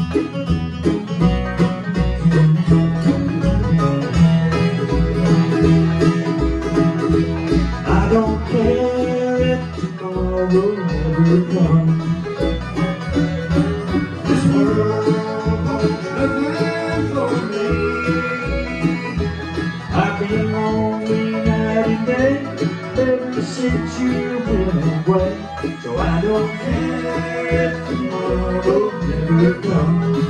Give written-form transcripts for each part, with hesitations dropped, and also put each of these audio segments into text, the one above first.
I don't care if tomorrow never comes. This world holds nothing for me. I've been lonely night and day ever since you went away. So I don't care if tomorrow never comes.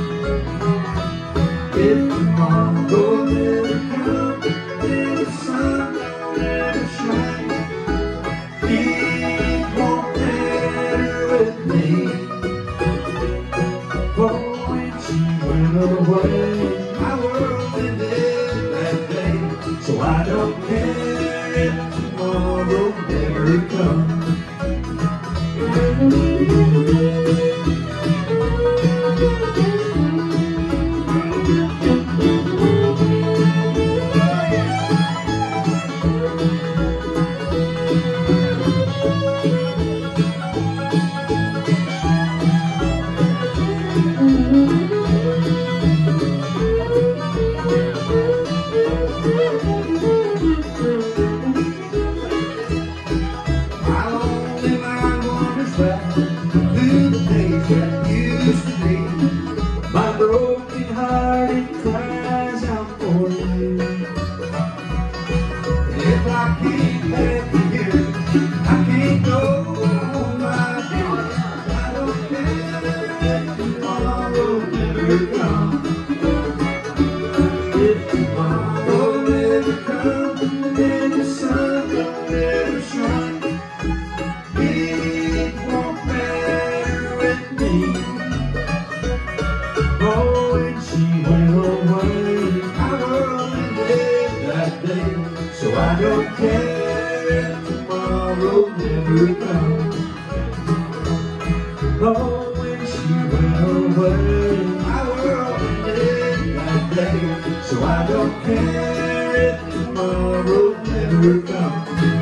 If tomorrow never comes, then the sun don't ever shine. It won't matter with me. Oh, when she went away, my world ended that day. So I don't care if tomorrow never comes. Through the days that used to be, my broken heart, it cries out for you. And if I can't have you here, I can't go my dear. I don't care if tomorrow never comes. If tomorrow never comes, then the sun don't ever shine. It won't matter with me. Oh, when she went away, my world ended that day. So I don't care if tomorrow never comes. Oh, when she went away, my world ended that day. So I don't care if tomorrow never comes.